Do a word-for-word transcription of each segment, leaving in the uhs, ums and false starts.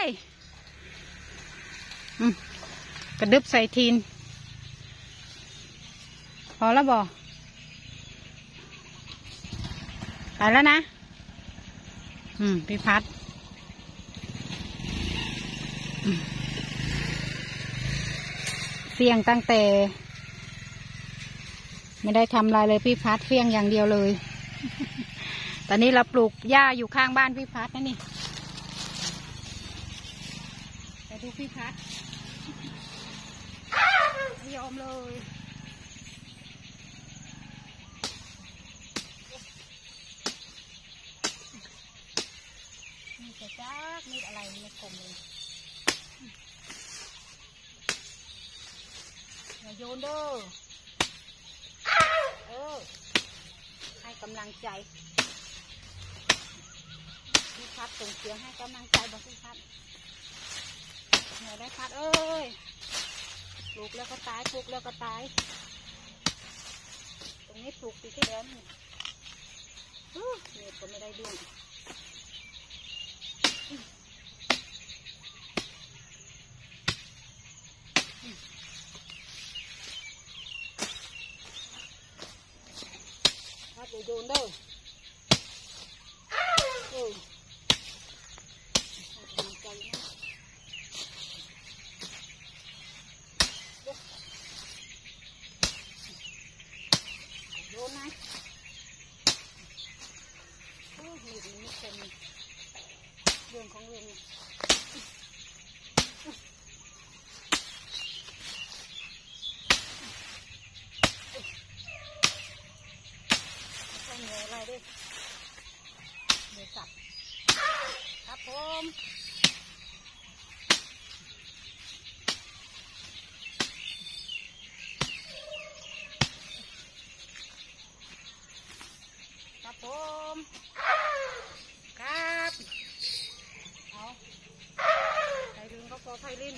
กระดึบใส่ทีนพอแล้วบอไปแล้วนะอืมพี่พัดเสี่ยงตั้งแต่ไม่ได้ทำอะไรเลยพี่พัดเสี่ยงอย่างเดียวเลยตอนนี้เราปลูกหญ้าอยู่ข้างบ้านพี่พัดนะนี่ไปดูพี่พัดไม่ยอมเลยมีแต่จ้ามีอะไรในกลมเลยอย่าโยนเด้อเออให้กำลังใจพี่พัดส่งเสียงให้กำลังใจบอกพี่พัดเหนื่อยได้พัดเอ้ยปลูกแล้วก็ตายปลูกแล้วก็ตายตรงนี้ปลูกปีที่แล้วนี่เน็ตก็ไม่ได้ด้วยพัดอย่าโยนเด้อเออให้กำลังใจนะโยนนะโอ้ยมีดมันเป็นเรื่องของเรื่องต้องเหนื่อยอะไรด้วยเหนื่อยสับครับผมครับผมครับเอาไผ่ลินก็พอไผ่ลิน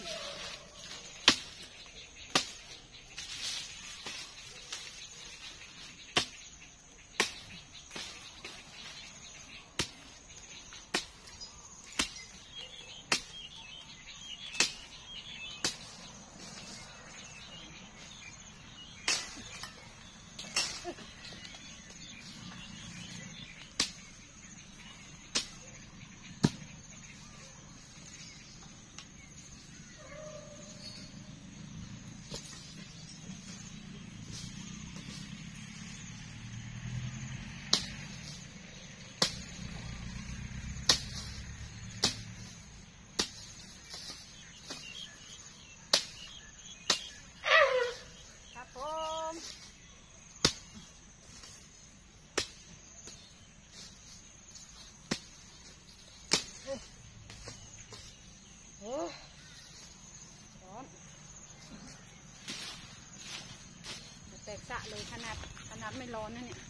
แตกสะเลยขนาดขนาดไม่ร้อนนะเนี่ย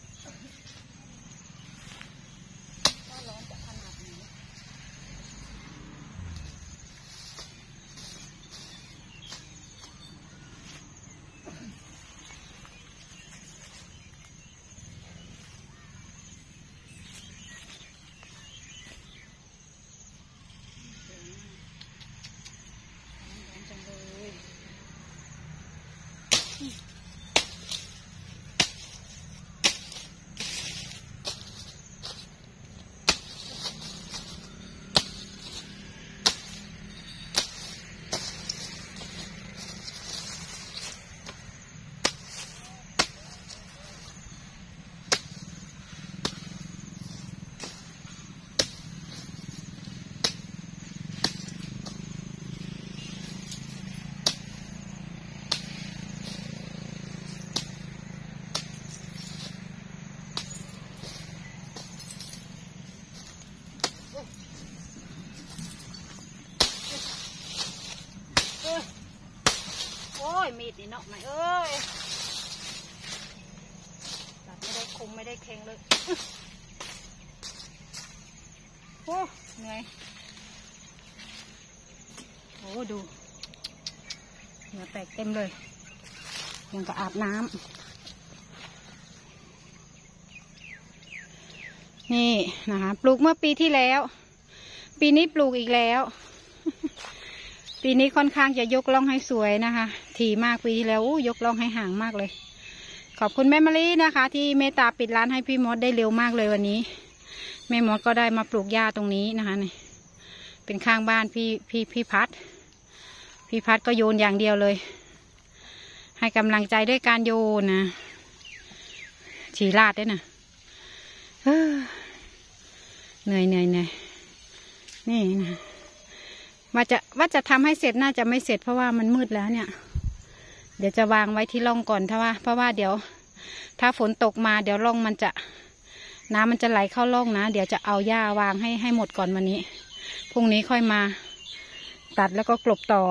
ว่าร้อนจะขนาดไหนร้อนจังเลยมีดนี่เนาะไม่เอ้ยตัดไม่ได้คมไม่ได้แข็งเลยโอ้เหนื่อยโอ้ดูเหงื่อแตกเต็มเลยยังก็อาบน้ำนี่นะคะปลูกเมื่อปีที่แล้วปีนี้ปลูกอีกแล้วปีนี้ค่อนข้างจะยกล่องให้สวยนะคะถี่มากปีที่แล้วยกล่องให้ห่างมากเลยขอบคุณแม่มะลินะคะที่เมตตาปิดร้านให้พี่มดได้เร็วมากเลยวันนี้แม่มดก็ได้มาปลูกหญ้าตรงนี้นะคะนี่เป็นข้างบ้านพี่พี่พี่พัดพี่พัดก็โยนอย่างเดียวเลยให้กำลังใจด้วยการโยนนะฉีลาดด้วยนะเหนื่อยเหนื่อยเหนื่อยนี่นะว่าจะว่าจะทำให้เสร็จน่าจะไม่เสร็จเพราะว่ามันมืดแล้วเนี่ยเดี๋ยวจะวางไว้ที่ร่องก่อนถ้าว่าเพราะว่าเดี๋ยวถ้าฝนตกมาเดี๋ยวร่องมันจะน้ำมันจะไหลเข้าร่องนะเดี๋ยวจะเอาหญ้าวางให้ให้หมดก่อนวันนี้พรุ่งนี้ค่อยมาตัดแล้วก็กลบต่อ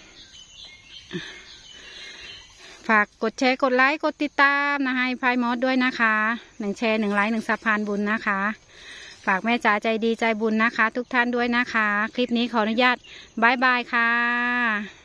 ฝากกดแชร์กดไลค์กดติดตามนะให้พายมอสด้วยนะคะหนึ่งแชร์หนึ่งไลค์หนึ่งสะพานบุญนะคะฝากแม่จ๋าใจดีใจบุญนะคะทุกท่านด้วยนะคะคลิปนี้ขออนุญาตบายบายค่ะ